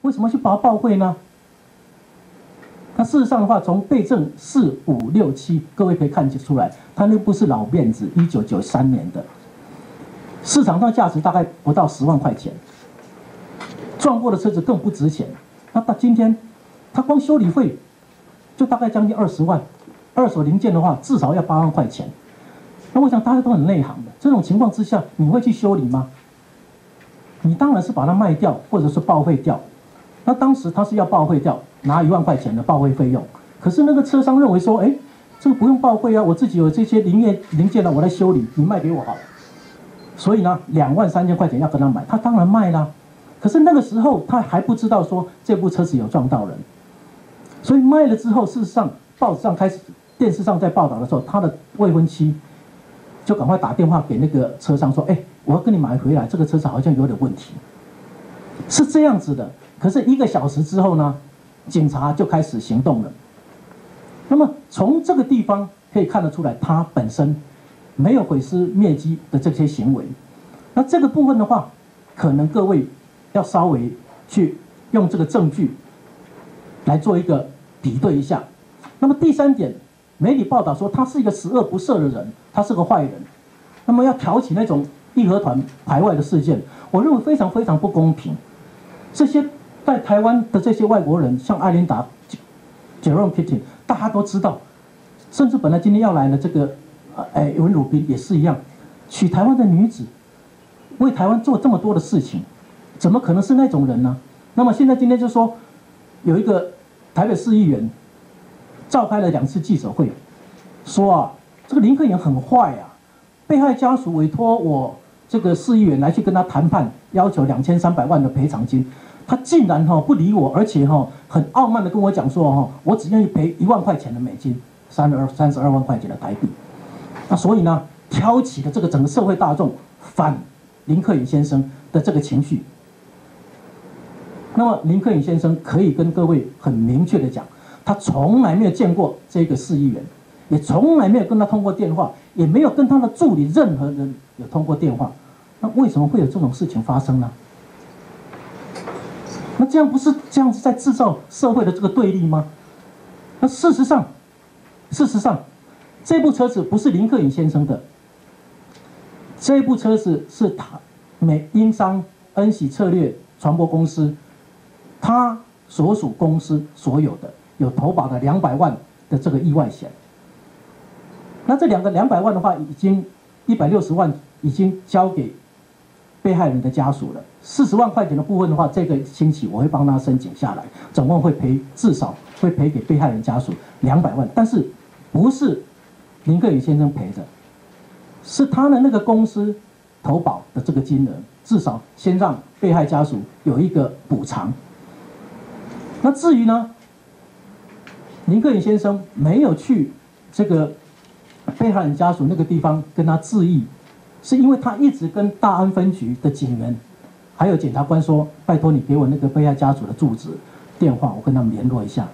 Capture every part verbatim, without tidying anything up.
为什么去把它报废呢？那事实上的话，从备证四五六七，各位可以看得出来，它那不是老面子，一九九三年的，市场上价值大概不到十万块钱，撞过的车子更不值钱。那到今天，它光修理费就大概将近二十万，二手零件的话至少要八万块钱。那我想大家都很内行的，这种情况之下，你会去修理吗？你当然是把它卖掉，或者是报废掉。那当时他是要报废掉，拿一万块钱的报废费用。可是那个车商认为说，哎，这个不用报废啊，我自己有这些零件零件呢，我来修理，你卖给我好了。所以呢，两万三千块钱要跟他买，他当然卖啦。可是那个时候他还不知道说这部车子有撞到人，所以卖了之后，事实上报纸上开始、电视上在报道的时候，他的未婚妻就赶快打电话给那个车商说，哎，我要跟你买回来，这个车子好像有点问题，是这样子的。可是一个小时之后呢，警察就开始行动了。那么从这个地方可以看得出来，他本身没有毁尸灭迹的这些行为。那这个部分的话，可能各位要稍微去用这个证据来做一个比对一下。那么第三点，媒体报道说他是一个十恶不赦的人，他是个坏人。那么要挑起那种义和团排外的事件，我认为非常非常不公平。这些在台湾的这些外国人，像艾琳达、Jerome Keating， 大家都知道，甚至本来今天要来的这个，哎，文鲁宾也是一样，娶台湾的女子，为台湾做这么多的事情，怎么可能是那种人呢？那么现在今天就说，有一个台北市议员召开了两次记者会，说啊，这个林克颖很坏啊，被害家属委托我这个市议员来去跟他谈判，要求两千三百万的赔偿金。他竟然哈不理我，而且哈很傲慢的跟我讲说哈，我只愿意赔一万块钱的美金，三二三十二万块钱的台币。那所以呢，挑起了这个整个社会大众反林克颖先生的这个情绪。那么林克颖先生可以跟各位很明确的讲，他从来没有见过这个市议员，也从来没有跟他通过电话，也没有跟他的助理任何人有通过电话。那为什么会有这种事情发生呢？那这样不是这样子在制造社会的这个对立吗？那事实上，事实上，这部车子不是林克颖先生的，这部车子是他美英商恩喜策略传播公司，他所属公司所有的有投保的两百万的这个意外险。那这两个两百万的话，已经一百六十万已经交给被害人的家属了，四十万块钱的部分的话，这个星期我会帮他申请下来，总共会赔至少会赔给被害人家属两百万，但是不是林克颖先生赔的，是他的那个公司投保的这个金额，至少先让被害家属有一个补偿。那至于呢，林克颖先生没有去这个被害人家属那个地方跟他致意。是因为他一直跟大安分局的警员，还有检察官说，拜托你给我那个被害家属的住址、电话，我跟他们联络一下。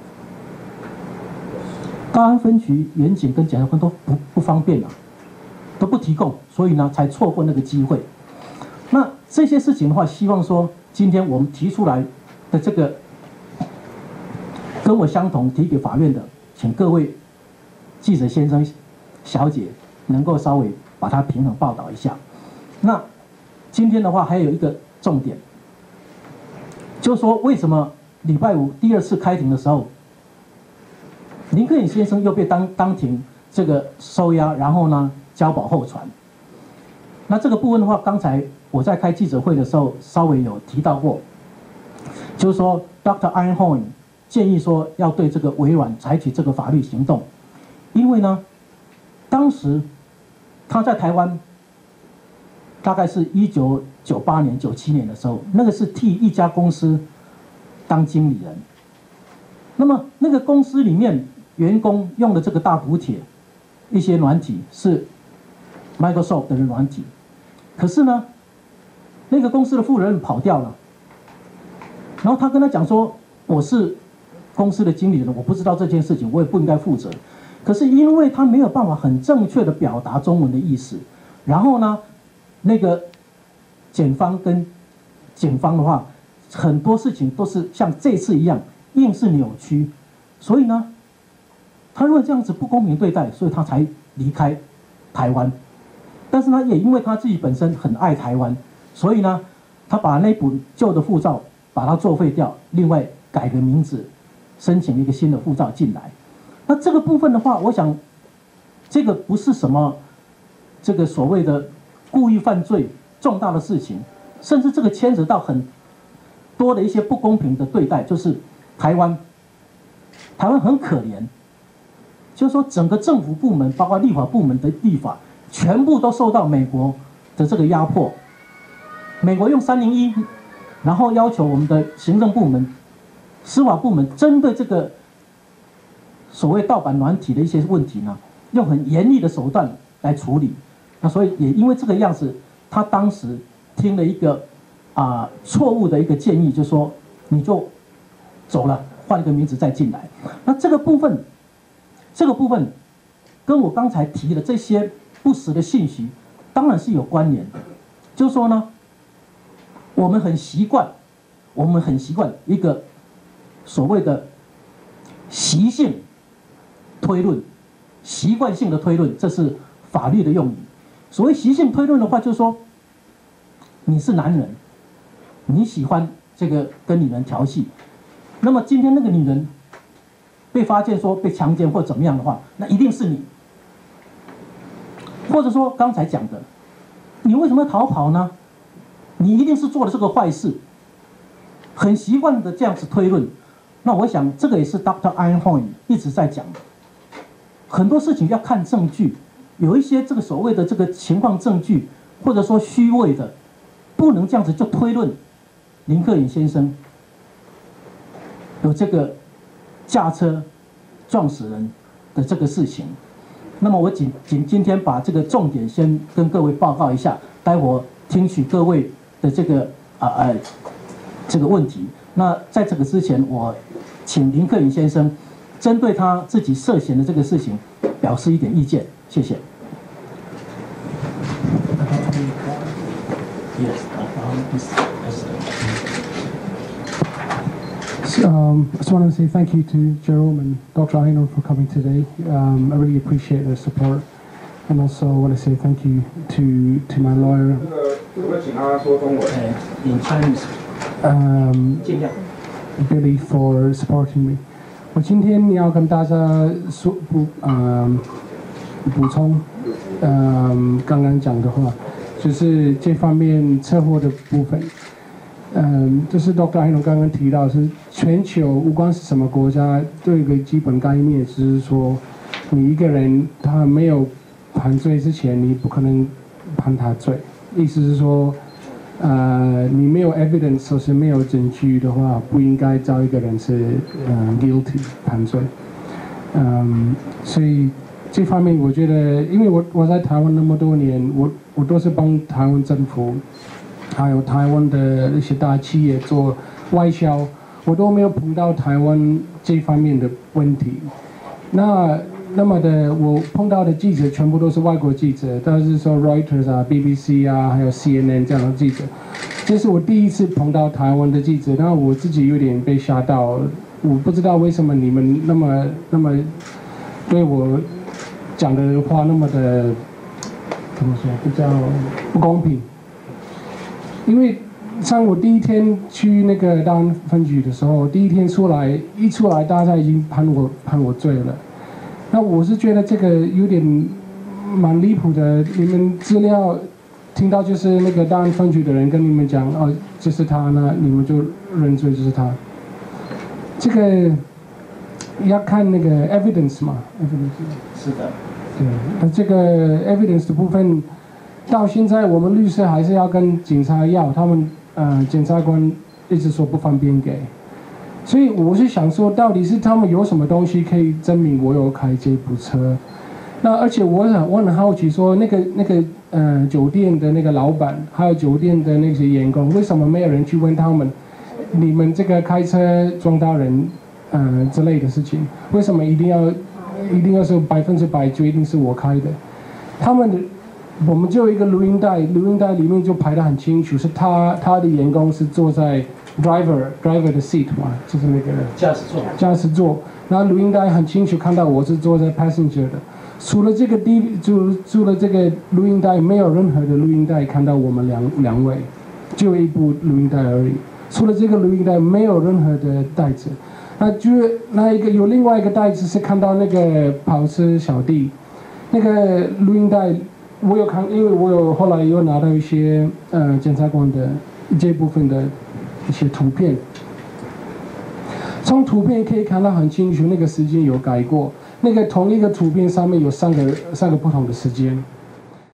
大安分局员警跟检察官都不不方便啊，都不提供，所以呢才错过那个机会。那这些事情的话，希望说今天我们提出来的这个跟我相同提给法院的，请各位记者先生、小姐能够稍微把它平衡报道一下。那今天的话还有一个重点，就是说为什么礼拜五第二次开庭的时候，林克颖先生又被当当庭这个收押，然后呢交保候传。那这个部分的话，刚才我在开记者会的时候稍微有提到过，就是说 Doctor Einhorn 建议说要对这个微软采取这个法律行动，因为呢，当时他在台湾大概是一九九八年、九七年的时候，那个是替一家公司当经理人。那么那个公司里面员工用的这个大补帖，一些软体是 Microsoft 的软体，可是呢，那个公司的负责人跑掉了，然后他跟他讲说，我是公司的经理人，我不知道这件事情，我也不应该负责。可是因为他没有办法很正确的表达中文的意思，然后呢，那个检方跟警方的话， 很多事情都是像这次一样，硬是扭曲，所以呢，他认为这样子不公平对待，所以他才离开台湾。但是呢，也因为他自己本身很爱台湾，所以呢，他把那本旧的护照把它作废掉，另外改个名字，申请一个新的护照进来。那这个部分的话，我想，这个不是什么这个所谓的故意犯罪重大的事情，甚至这个牵扯到很多的一些不公平的对待，就是台湾，台湾很可怜，就是说整个政府部门，包括立法部门的立法，全部都受到美国的这个压迫。美国用三零一，然后要求我们的行政部门、司法部门针对这个所谓盗版软体的一些问题呢，用很严厉的手段来处理。那所以也因为这个样子，他当时听了一个啊、呃、错误的一个建议，就说你就走了，换一个名字再进来。那这个部分，这个部分跟我刚才提的这些不实的信息，当然是有关联的。就是说呢，我们很习惯，我们很习惯一个所谓的习性推论、习惯性的推论，这是法律的用语。所谓习性推论的话，就是说，你是男人，你喜欢这个跟女人调戏，那么今天那个女人被发现说被强奸或怎么样的话，那一定是你。或者说刚才讲的，你为什么要逃跑呢？你一定是做了这个坏事，很习惯的这样子推论。那我想这个也是 Doctor Einhorn 一直在讲的，很多事情要看证据，有一些这个所谓的这个情况证据，或者说虚伪的，不能这样子就推论林克颖先生有这个驾车撞死人的这个事情。那么我仅仅今天把这个重点先跟各位报告一下，待会听取各位的这个啊呃、呃、这个问题。那在这个之前，我请林克颖先生针对他自己涉嫌的这个事情表示一点意见，谢谢。 Um, I just want to say thank you to Jerome and Doctor Einhorn for coming today. Um, I really appreciate their support, and also I want to say thank you to to my lawyer. Um, Billy for supporting me. 我今天要跟大家说补嗯补充嗯刚刚讲的话，就是这方面车祸的部分。嗯，就是 Doctor Einhorn 刚刚提到，是全球无关是什么国家，都有一个基本概念，就是说，你一个人他没有判罪之前，你不可能判他罪。意思是说，呃，你没有 evidence 或是没有证据的话，不应该找一个人是嗯 guilty 判罪。嗯，所以这方面我觉得，因为我我在台湾那么多年，我我都是帮台湾政府。还有台湾的一些大企业做外销，我都没有碰到台湾这方面的问题。那那么的，我碰到的记者全部都是外国记者，都是说 Reuters 啊、B B C 啊，还有 C N N 这样的记者。这是我第一次碰到台湾的记者，那我自己有点被吓到。我不知道为什么你们那么那么对我讲的话那么的怎么说，比较不公平。因为像我第一天去那个大安分局的时候，第一天出来，一出来大家已经判我判我罪了。那我是觉得这个有点蛮离谱的。你们资料听到就是那个大安分局的人跟你们讲，哦，就是他，那你们就认罪就是他。这个要看那个 evidence 嘛 ，evidence。 是的。 对，那这个 evidence 的部分。到现在，我们律师还是要跟警察要，他们呃检察官一直说不方便给，所以我是想说，到底是他们有什么东西可以证明我有开这部车？那而且我很我很好奇说，那个那个呃酒店的那个老板，还有酒店的那些员工，为什么没有人去问他们，你们这个开车撞到人呃之类的事情，为什么一定要一定要是百分之百就一定是我开的？他们的。我们就有一个录音带，录音带里面就排得很清楚，是他他的员工是坐在 driver driver 的 seat 嘛，就是那个驾驶座。 驾驶座。然后录音带很清楚看到我是坐在 passenger 的。除了这个 D， 除除了这个录音带，没有任何的录音带看到我们两两位，就一部录音带而已。除了这个录音带，没有任何的带子。那就那一个有另外一个带子是看到那个跑车小弟，那个录音带我有看，因为我有后来有拿到一些呃检察官的这部分的一些图片。从图片可以看到很清楚，那个时间有改过。那个同一个图片上面有三个三个不同的时间。